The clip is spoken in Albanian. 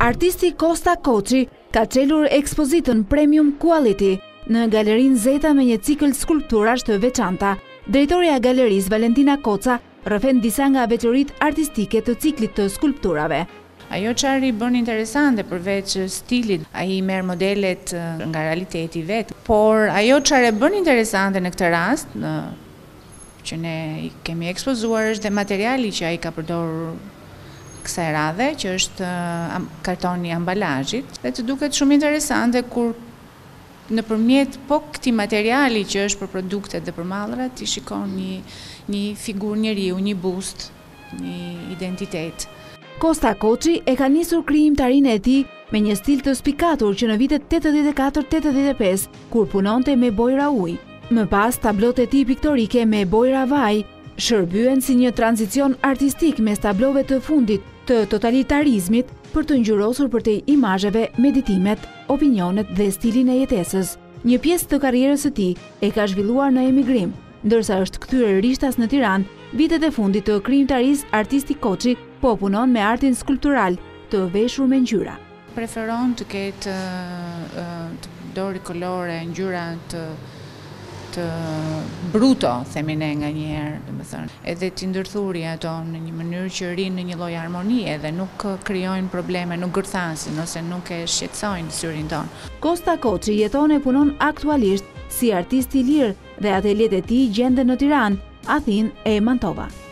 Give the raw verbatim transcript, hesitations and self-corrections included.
Artisti Kosta Koçi ka çelur ekspozitën Premium Quality në Galerinë Zeta me një cikël skulpturash të veçanta. Drejtoria e galerisë Valentina Koca rrëfen disa nga veçoritë artistike të ciklit të skulpturave. Ajo çfarë i bën interesante përveç stilit, ai merr modelet nga realiteti vet, por ajo çfarë e bën interesante në këtë rast, në, që ne i kemi ekspozuar është dhe materiali që ai ka përdorur kësaj radhe, që është kartoni ambalazhit, dhe të duket shumë interesante kur nëpërmjet po këtij materiali që është për produktet dhe për mallrat, ti shikon një një figurë njeriu, një bust, një identitet. Kosta Koçi e ka nisur krijimtarinë e tij me një stil të spikatur që në vitet tetëdhjetë e katër tetëdhjetë e pesë, kur punonte me bojra ujë. Më pas, tablot e tij piktorike me bojra vaj shërbyen si një tranzicion artistik mes tablove të fundit të totalitarizmit për të ngjyrosur përtej imazheve, meditimet, opinionet dhe stilin e jetesës. Një pjesë të karrierës së tij e ka zhvilluar në emigrim, ndërsa është kthyer rishtas në Tiranë. Vitet e fundit të krijimtarisë, artisti Koçi po punon me artin skulptural të veshur me ngjyra. Preferon të ketë të përdori kolore, ngjyra të të bruto, themi ne nga njerë, domethënë, edhe të ndërthurje ato në një mënyrë që rinë në një lloj harmonie dhe nuk krijojnë probleme, nuk gërthasin ose nuk e shqetësojnë syrin tonë. Kosta Koçi jeton e punon aktualisht si artist i lirë dhe ateljet e tij gjenden në Tiranë, Athinë e Mantova.